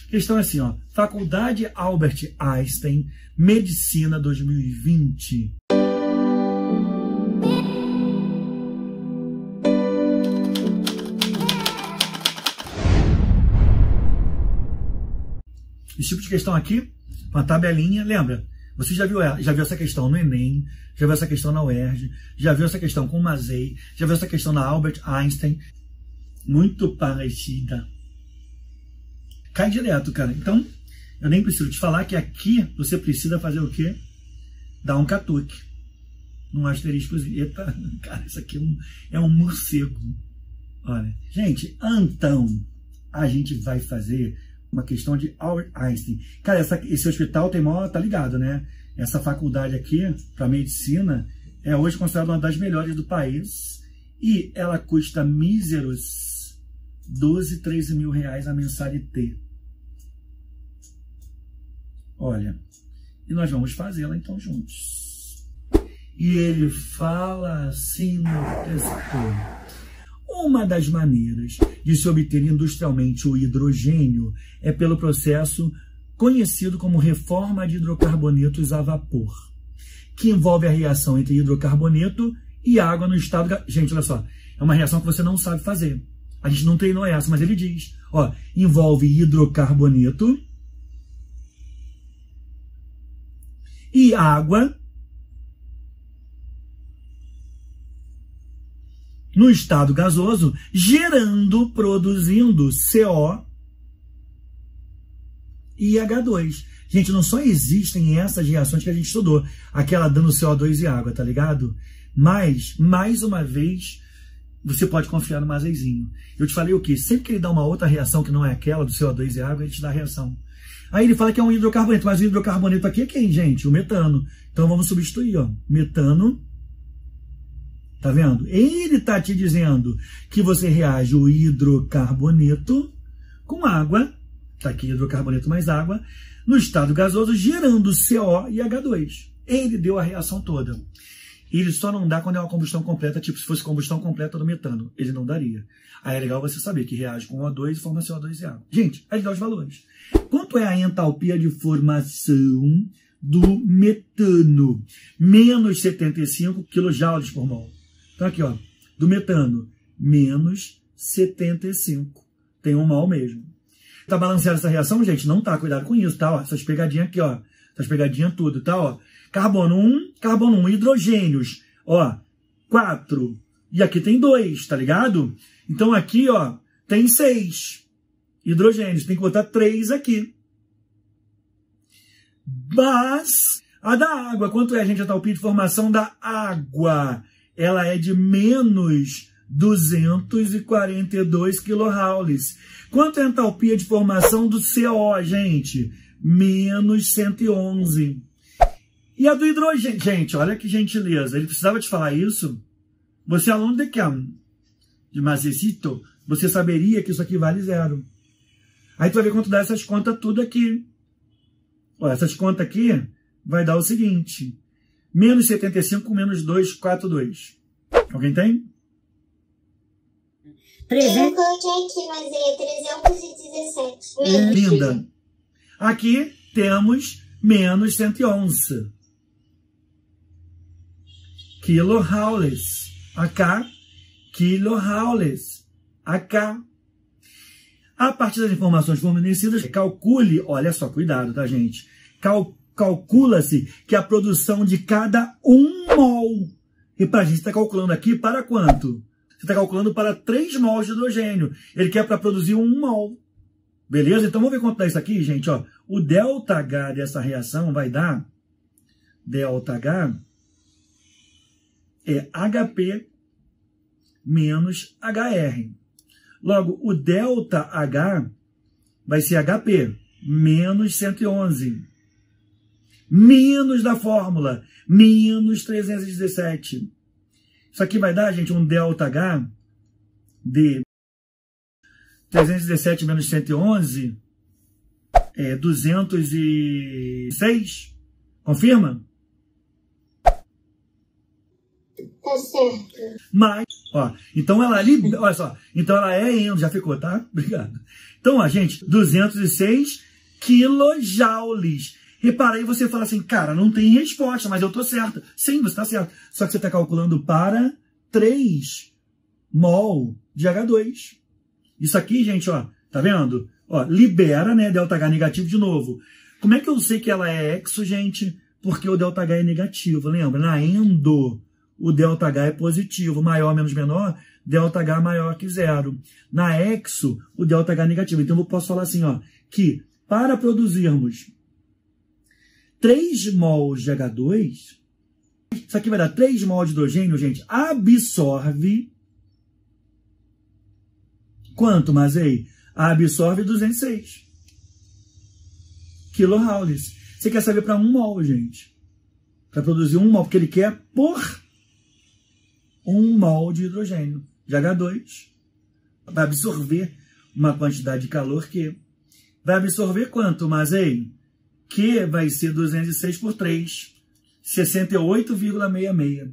Questão é assim, ó. Faculdade Albert Einstein, Medicina 2020. Esse tipo de questão aqui, uma tabelinha, lembra? Você já viu essa questão no Enem, já viu essa questão na UERJ, já viu essa questão com o Mazei, já viu essa questão na Albert Einstein. Muito parecida. Cai direto, cara. Então, eu nem preciso te falar que aqui você precisa fazer o quê? Dar um catuque. Num asteriscozinho. Eita, cara, isso aqui é um morcego. Olha, gente, então, a gente vai fazer uma questão de Albert Einstein. Cara, esse hospital tem maior, tá ligado, né? Essa faculdade aqui, para medicina, é hoje considerada uma das melhores do país. E ela custa míseros 12, 13 mil reais a mensalidade. Olha, e nós vamos fazê-la então juntos. E ele fala assim no texto: uma das maneiras de se obter industrialmente o hidrogênio é pelo processo conhecido como reforma de hidrocarbonetos a vapor, que envolve a reação entre hidrocarboneto e água no estado... Gente, olha só, é uma reação que você não sabe fazer. A gente não treinou essa, mas ele diz, ó, envolve hidrocarboneto e água no estado gasoso, produzindo CO e H2. Gente, não só existem essas reações que a gente estudou, aquela dando CO2 e água, tá ligado? Mas, mais uma vez, você pode confiar no Mazeizinho. Eu te falei o quê? Sempre que ele dá uma outra reação que não é aquela do CO2 e água, ele te dá a reação. Aí ele fala que é um hidrocarboneto, mas o hidrocarboneto aqui é quem, gente? O metano. Então vamos substituir, ó. Metano. Tá vendo? Ele tá te dizendo que você reage o hidrocarboneto com água, tá aqui hidrocarboneto mais água, no estado gasoso, gerando CO e H2. Ele deu a reação toda. Ele só não dá quando é uma combustão completa, tipo se fosse combustão completa do metano. Ele não daria. Aí é legal você saber que reage com O2 e forma CO2 e água. Gente, aí dá os valores. Quanto é a entalpia de formação do metano? Menos 75 kJ por mol. Então aqui, ó, do metano, menos 75. Tem um mol mesmo. Tá balanceada essa reação, gente? Não tá, cuidado com isso, tá? Ó, essas pegadinhas aqui, ó. Essas pegadinhas tudo, tá? Ó, carbono 1, hidrogênios, ó, 4. E aqui tem 2, tá ligado? Então aqui, ó, tem 6 hidrogênios. Tem que botar 3 aqui. Mas a da água, quanto é, gente, a entalpia de formação da água? Ela é de menos 242 kJ. Quanto é a entalpia de formação do CO, gente? Menos 111. E a do hidrogênio? Gente, olha que gentileza. Ele precisava te falar isso? Você é aluno de quê? De Macecito? Você saberia que isso aqui vale 0. Aí tu vai ver quanto dá essas contas tudo aqui. Ó, essas contas aqui vai dar o seguinte. Menos 75 com menos 242. Alguém tem? Eu coloquei aqui, mas é 317. Linda. Aqui temos menos 111. Kilojoules. AK. Kilojoules. AK. A partir das informações fornecidas, calcule, olha só, cuidado, tá, gente? Calcula-se que a produção de cada 1 mol. E para a gente está calculando aqui para quanto? Você está calculando para 3 mols de hidrogênio. Ele quer para produzir 1 mol. Beleza? Então vamos ver quanto dá isso aqui, gente. Ó, o ΔH dessa reação vai dar, ΔH é HP menos HR. Logo, o ΔH vai ser HP menos 111. Menos da fórmula, menos 317. Isso aqui vai dar, gente, um ΔH de 317 menos 111 é 206. Confirma? Tá certo. Mas, ó, então ela ali, olha só, então ela é endo, já ficou, tá? Obrigado. Então Então, ó, gente, 206 quilojoules. Repara aí, você fala assim, cara, não tem resposta, mas eu tô certo. Sim, você tá certo. Só que você tá calculando para 3 mol de H2. Isso aqui, gente, ó, tá vendo? Ó, libera, né, ΔH negativo de novo. Como é que eu sei que ela é exo, gente? Porque o ΔH é negativo, lembra? Na endo, o ΔH é positivo, maior menos menor, ΔH maior que 0. Na exo, o ΔH é negativo. Então eu posso falar assim, ó, que para produzirmos 3 mols de H2, isso aqui vai dar 3 mol de hidrogênio, gente, absorve quanto, Mazei? Absorve 206 quilojoules. Você quer saber para 1 mol, gente. Para produzir 1 mol, porque ele quer por 1 mol de hidrogênio, de H2. Vai absorver uma quantidade de calor que vai absorver quanto, Mazei? Que vai ser 206 por 3, 68,66.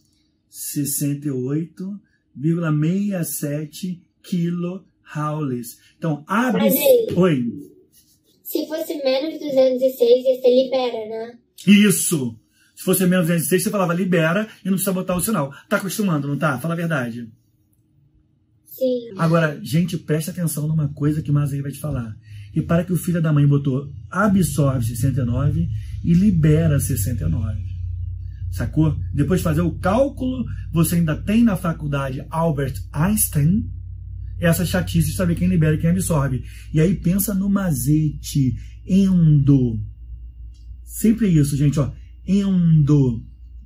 68,67 quilojoules. Então, Oi. Se fosse menos de 206, você libera, né? Isso. Se fosse menos de 206, você falava libera e não precisa botar o sinal. Tá acostumando, não tá? Fala a verdade. Sim. Agora, gente, presta atenção numa coisa que o Mazei vai te falar. Repara que o filho da mãe botou absorve 69 e libera 69. Sacou? Depois de fazer o cálculo, você ainda tem na faculdade Albert Einstein essa chatice de saber quem libera e quem absorve. E aí pensa no mazete, endo. Sempre isso, gente, ó. Endo.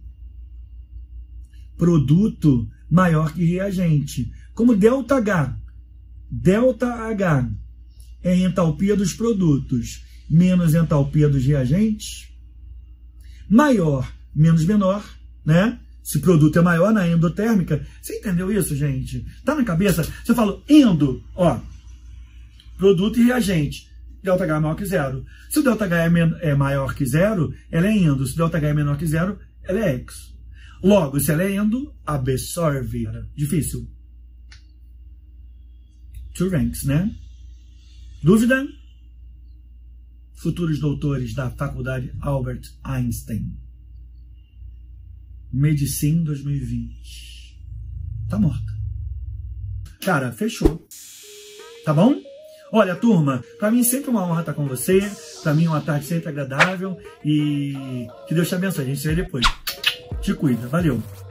Produto maior que reagente. Como ΔH. ΔH é a entalpia dos produtos menos a entalpia dos reagentes. Maior menos menor, né? Se o produto é maior na endotérmica, você entendeu isso, gente? Tá na cabeça? Você fala endo, ó, produto e reagente, ΔH é maior que 0. Se o ΔH é maior que 0, ela é endo. Se o ΔH é menor que 0, ela é exo. Logo, se ela é endo, absorve. Difícil. Two ranks, né? Dúvida? Futuros doutores da Faculdade Albert Einstein. Medicina 2020. Tá morta. Cara, fechou. Tá bom? Olha, turma, pra mim sempre uma honra estar com você. Pra mim uma tarde sempre agradável. E que Deus te abençoe. A gente se vê depois. Te cuida. Valeu.